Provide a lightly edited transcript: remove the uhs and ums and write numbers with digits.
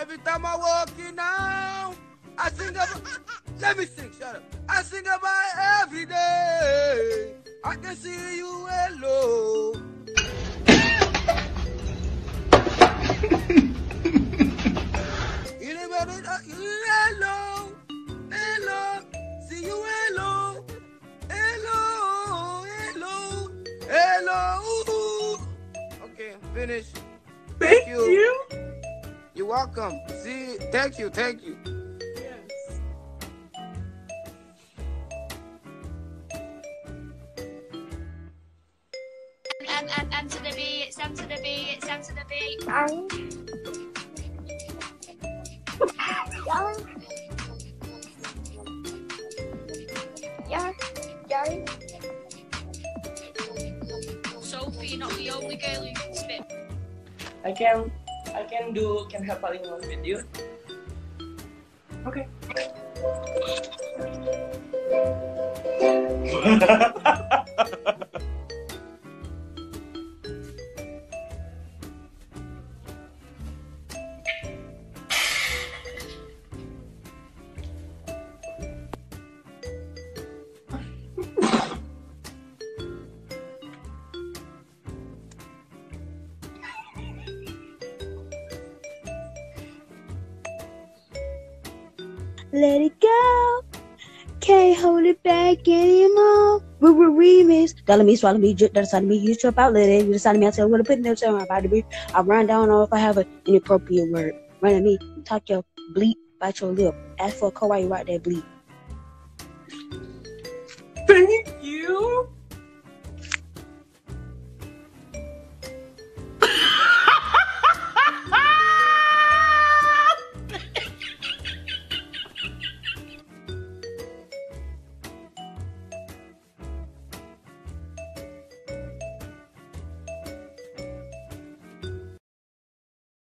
Every time I walk in now, I sing about. Let me sing. Shut up. I sing about every day. I can see you alone. Hello, hello, see you hello, hello, hello, hello. Okay, finish. Thank you. You're welcome. See, thank you. Yes. M to the B, it's M to the B, it's M to the B. Sophie, you're not the only girl who can spit. I can hafalin one with you. Okay. Let it go. Can't hold it back anymore. Remix. Telling me, swallow me, drip, that's telling me, you trip out, let it. You decided me, I said, I'm gonna put them somewhere about to be. I run down or if I have an inappropriate word. Run at me, talk your bleep, bite your lip. Ask for a call while you right there, bleep.